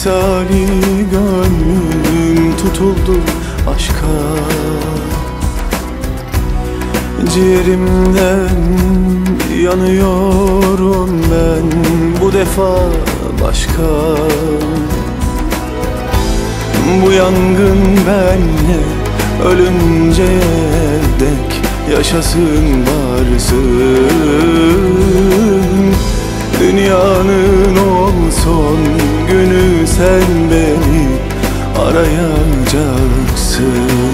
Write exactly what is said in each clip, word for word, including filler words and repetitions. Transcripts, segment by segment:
misali gönlüm tutuldu aşka. Ciğerimden yanıyorum ben bu defa başka. Bu yangın benle ölünceye dek yaşasın varsın. Dünyanın olsun günü sen beni arayacaksın.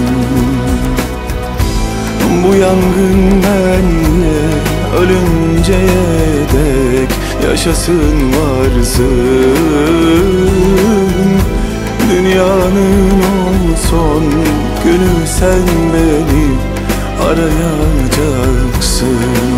Bu yangın benle ölünceye dek yaşasın varsın. Dünyanın olsun günü sen beni arayacaksın.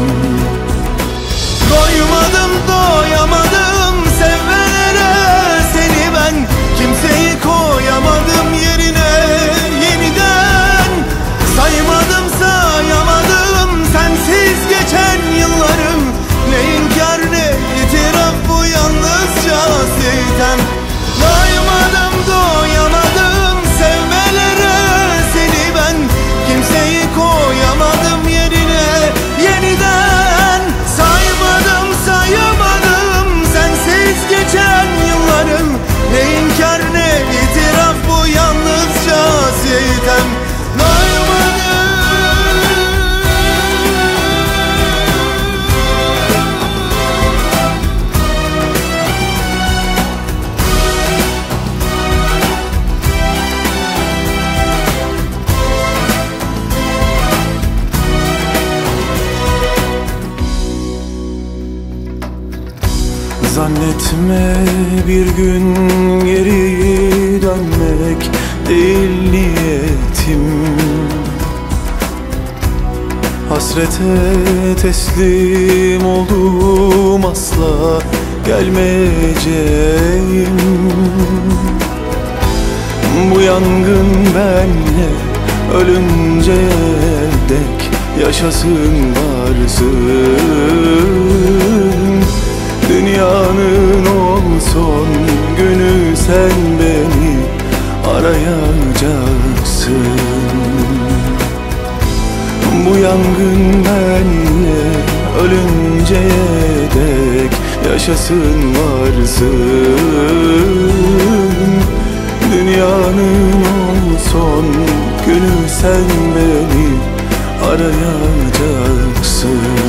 Doymadım doyamadım sevmelere seni ben, kimseyi koyamadım yerine yeniden. Saymadım sayamadım sensiz geçen yıllarım, ne inkar ne itiraf bu yalnızca sitem. Doymadım doyamadım sevmelere seni ben, kimseyi koyamadım yerine yeniden. Saymadım sayamadım sensiz geçen yıllarım, ne inkar ne itiraf bu yalnızca sitem. Zannetme bir gün geri dönmek değil niyetim. Hasrete teslim oldum, asla gelmeyeceğim. Bu yangın benle ölünceye dek yaşasın varsın. Dünyanın olsun günü sen beni arayacaksın. Bu yangın benle ölünceye dek yaşasın varsın. Dünyanın olsun günü sen beni arayacaksın.